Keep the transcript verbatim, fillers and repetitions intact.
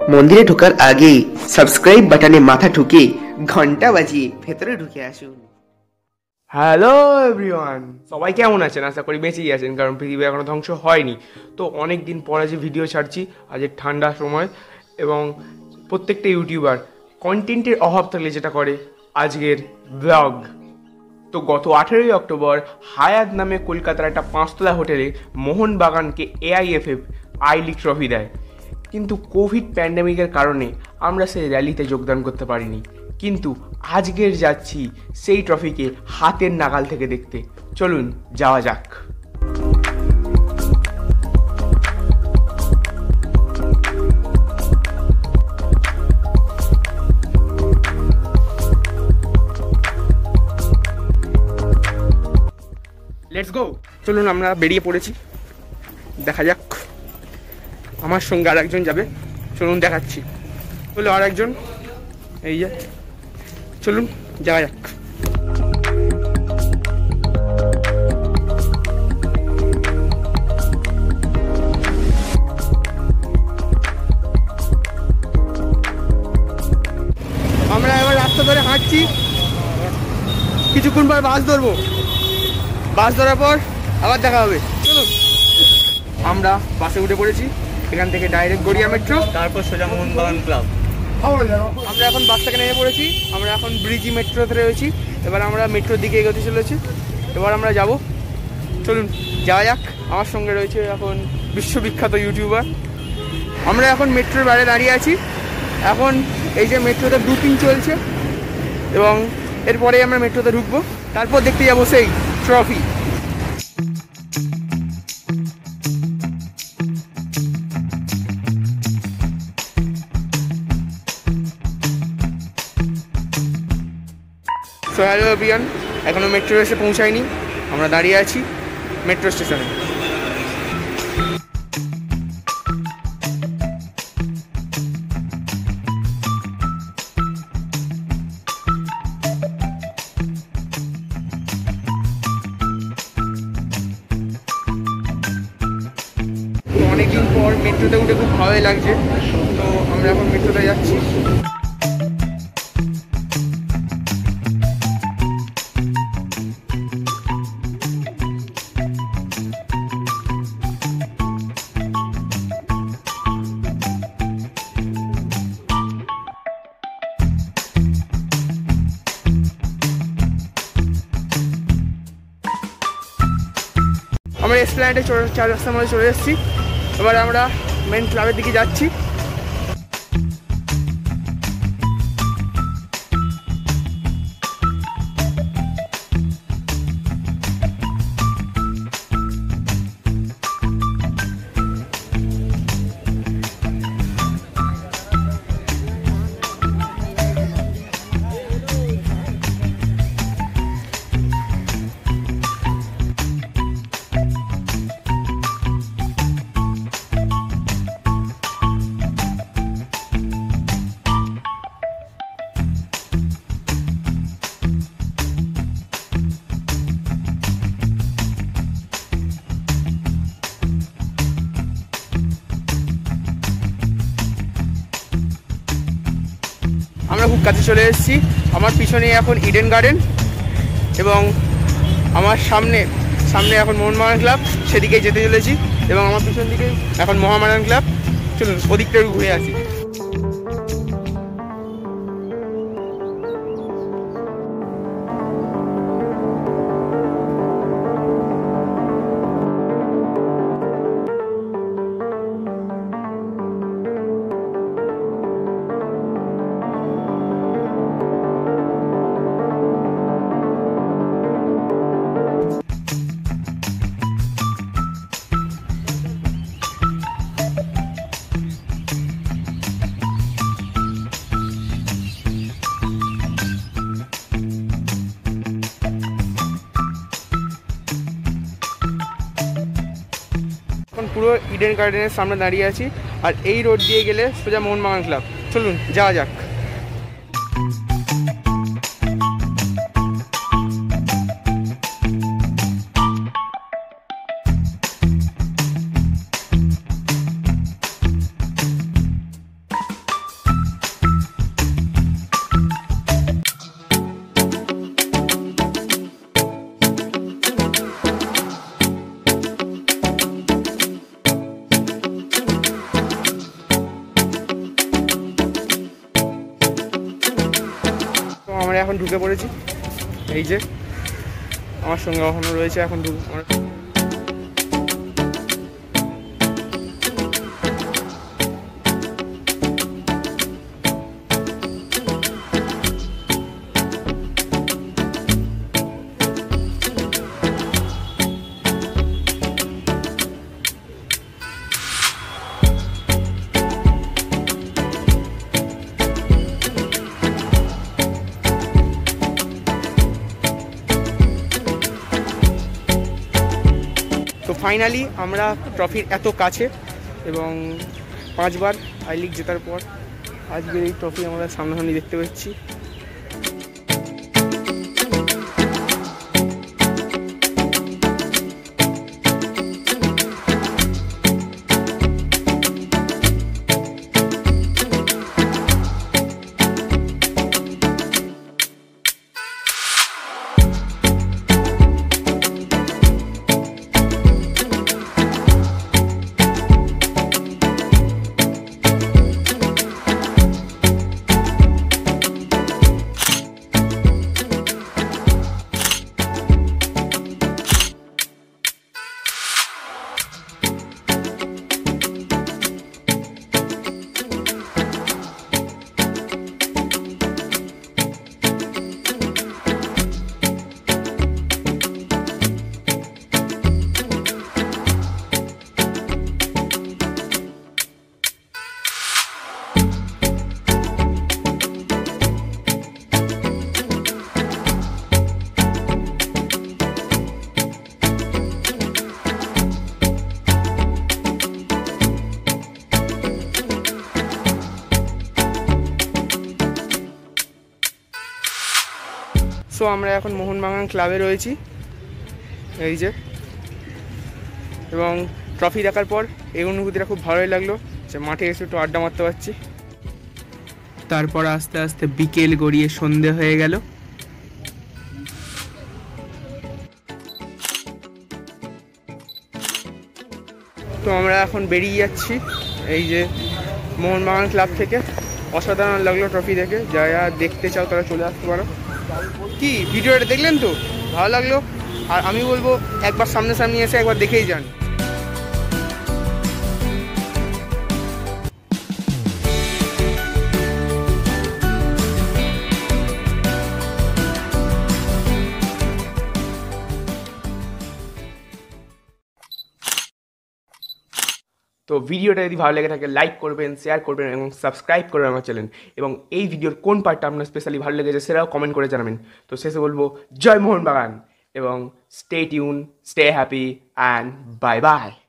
মন্দিরে ঢোকার আগেই সাবস্ক্রাইব বাটনে মাথা ঠুকে ঘন্টা বাজিয়ে ভেতরে ঢুকে আসুন। হ্যালো এভরিওয়ান, সবাই কেমন আছেন? আশা করি বেঁচেই আছেন, কারণ পৃথিবী এখনও ধ্বংস হয়নি। তো অনেক দিন পরে যে ভিডিও ছাড়ছি, আজ ঠান্ডার সময়, এবং প্রত্যেকটা ইউটিউবার কন্টেন্টের অভাব থাকলে যেটা করে আজকের ব্লগ। তো গত আঠেরোই অক্টোবর হায়াত নামে কলকাতার একটা পাঁচতলা হোটেলে মোহনবাগানকে এআইএফএফ আই লিগ ট্রফি দেয়, কিন্তু কোভিড প্যান্ডেমিকের কারণে আমরা সেই র্যালিতে যোগদান করতে পারিনি। কিন্তু আজকের যাচ্ছি সেই ট্রফিকে হাতের নাগাল থেকে দেখতে। চলুন যাওয়া যাক। Let's go. চলুন, আমরা বেরিয়ে পড়েছি, দেখা যাক। আমার সঙ্গে আর একজন যাবে, চলুন দেখাচ্ছি। বলো আর একজন, এই যে, চলুন যাওয়া যাক। আমরা এবার রাস্তা ধরে হাঁটছি, কিছুক্ষণ পর বাস ধরবো। বাস ধরার পর আবার দেখা হবে। চলুন, আমরা বাসে উঠে পড়েছি। এখান থেকে ডাইরেক্ট গড়িয়া মেট্রো, তারপর সোজা মোহনবাগান ক্লাব। আমরা এখন বাস থেকে নেমে পড়েছি। আমরা এখন ব্রিজি মেট্রোতে রয়েছি। এবার আমরা মেট্রোর দিকে এগোতে চলেছি। এবার আমরা যাব, চলুন যাওয়া যাক। আমার সঙ্গে রয়েছে এখন বিশ্ববিখ্যাত ইউটিউবার। আমরা এখন মেট্রোর বাইরে দাঁড়িয়ে আছি। এখন এই যে মেট্রোতে বুকিং চলছে, এবং এরপরে আমরা মেট্রোতে ঢুকবো। তারপর দেখতে যাবো সেই ট্রফি। সো হ্যালো এভরিওয়ান, এখনও মেট্রো এসে পৌঁছায়নি। আমরা দাঁড়িয়ে আছি মেট্রো স্টেশনে। তো অনেকদিন পর মেট্রোতে উঠে খুব ভালোই লাগছে। তো আমরা এখন মেট্রোতে যাচ্ছি। আমরা এসপ্ল্যানেডে চার রাস্তার মধ্যে চলে এসেছি। এবার আমরা মেন ক্লাবের দিকে যাচ্ছি। আমরা খুব কাছে চলে এসেছি। আমার পিছনে এখন ইডেন গার্ডেন, এবং আমার সামনে সামনে এখন মোহনবাগান ক্লাব, সেদিকেই যেতে চলেছি। এবং আমার পিছন দিকে এখন মোহামেডান ক্লাব। চলুন ওদিকটা ঘুরে আসি। পুরো ইডেন গার্ডেনের সামনে দাঁড়িয়ে আছি, আর এই রোড দিয়ে গেলে সোজা মোহনবাগান ক্লাব। চলুন যাওয়া যাক। আমরা এখন ঢুকে পড়েছি। এই যে আমার সঙ্গে এখনও রয়েছে, এখন ঢুকে তো ফাইনালি আমরা ট্রফির এত কাছে এবং পাঁচবার আই লিগ জেতার পর আজকের এই ট্রফি আমরা সামনাসামনি দেখতে পাচ্ছি। সো আমরা এখন মোহনবাগান ক্লাবে রয়েছি, এই যে, এবং ট্রফি দেখার পর এই অনুভূতিটা খুব ভালোই লাগলো যে মাঠে এসে একটু আড্ডা মারতে পারছি। তারপর আস্তে আস্তে বিকেল গড়িয়ে সন্ধে হয়ে গেল। তো আমরা এখন বেরিয়ে যাচ্ছি এই যে মোহনবাগান ক্লাব থেকে। অসাধারণ লাগলো ট্রফি দেখে, যারা দেখতে চাও তারা চলে আসতে পারো। কি ভিডিওটা দেখলেন তো, ভালো লাগলো? আর আমি বলবো একবার সামনাসামনি এসে একবার দেখেই যান। তো ভিডিওটা যদি ভালো লেগে থাকে লাইক করবেন, শেয়ার করবেন এবং সাবস্ক্রাইব করবেন আমার চ্যানেল। এবং এই ভিডিওর কোন পার্টটা আপনার স্পেশালি ভালো লেগেছে সেটাও কমেন্ট করে জানাবেন। তো শেষে বলবো জয় মোহনবাগান এবং stay tune, stay happy and bye by.